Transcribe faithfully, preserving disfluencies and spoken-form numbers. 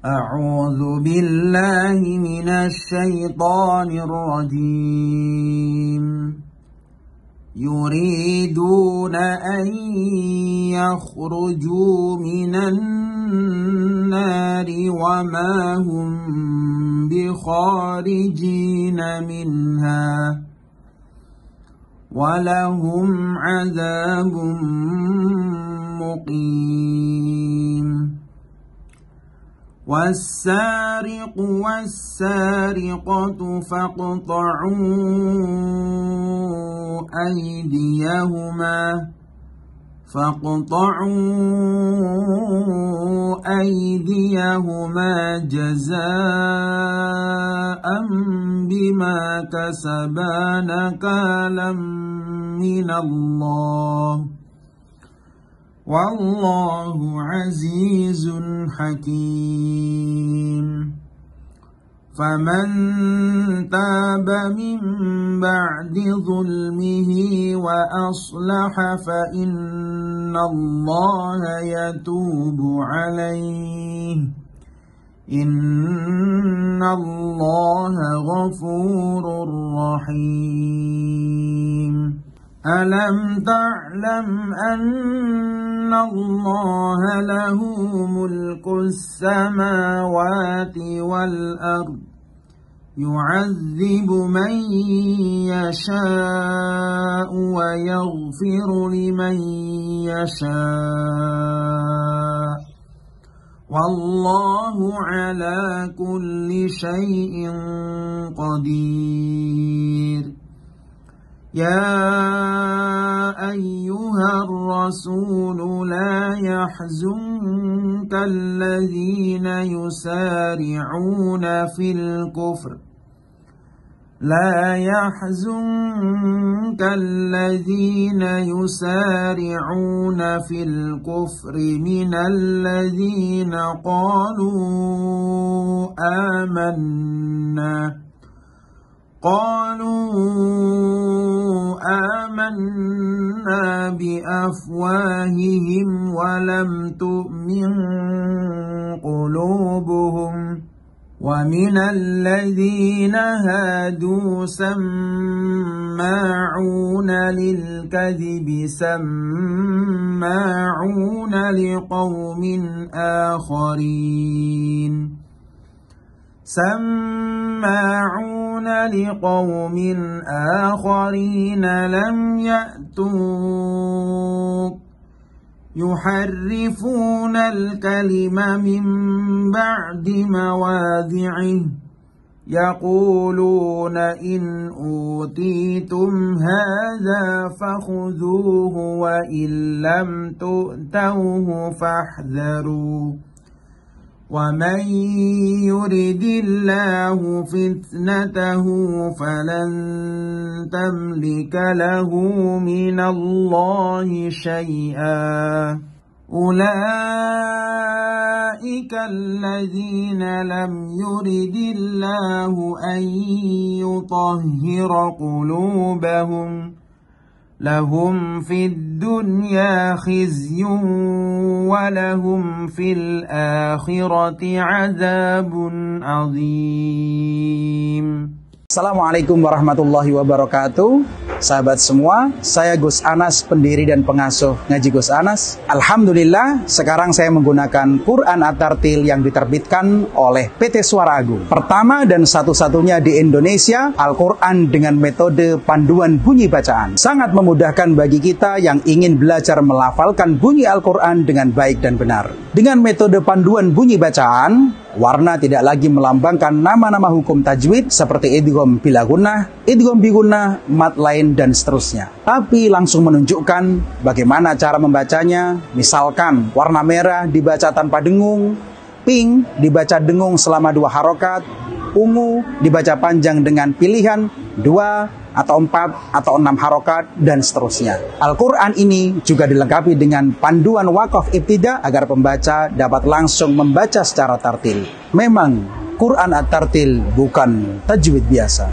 أعوذ بالله من الشيطان الرجيم يريدون أن يخرجوا من النار وما هم بخارجين منها ولهم عذاب مقيم والسارق والسارقة فاقطعوا أيديهما فاقطعوا أيديهما جزاء بما كسبا نكالا من الله والله عزيز حكيم فمن تاب من بعد ظلمه وأصلح فإن الله يتوب عليه إن الله غفور رحيم ألم تعلم أن الله له ملك السماوات والأرض يعذب من يشاء ويغفر لمن يشاء والله على كل شيء قدير يا أيها الرسول لا يحزنك الذين يسارعون في الكفر لا يحزنك الذين يسارعون في الكفر من الذين قالوا آمنا قالوا آمنا بأفواههم ولم تؤمن قلوبهم ومن الذين هادوا سماعون للكذب سماعون لقوم آخرين سماعون لقوم آخرين لم يأتوك يحرفون الكلم من بعد مواضعه يقولون إن أوتيتم هذا فخذوه وإن لم تؤتوه فاحذروا ومن يرد الله فتنته فلن تملك له من الله شيئا أولئك الذين لم يرد الله أن يطهر قلوبهم لهم في الدنيا خزي ولهم في الآخرة عذاب عظيم. Assalamualaikum warahmatullahi wabarakatuh. Sahabat semua, saya Gus Anas, pendiri dan pengasuh Ngaji Gus Anas. Alhamdulillah, sekarang saya menggunakan Quran At-Tartil yang diterbitkan oleh P T Suara Agung. Pertama dan satu-satunya di Indonesia, Al-Quran dengan metode panduan bunyi bacaan. Sangat memudahkan bagi kita yang ingin belajar melafalkan bunyi Al-Quran dengan baik dan benar. Dengan metode panduan bunyi bacaan, warna tidak lagi melambangkan nama-nama hukum tajwid seperti idgham bila gunnah, idgham bi gunnah, mat lain dan seterusnya. Tapi langsung menunjukkan bagaimana cara membacanya. Misalkan warna merah dibaca tanpa dengung, pink dibaca dengung selama dua harokat, ungu dibaca panjang dengan pilihan dua atau empat atau enam harokat dan seterusnya. Al-Quran ini juga dilengkapi dengan panduan waqaf ibtida agar pembaca dapat langsung membaca secara tartil. Memang Quran At-Tartil bukan tajwid biasa.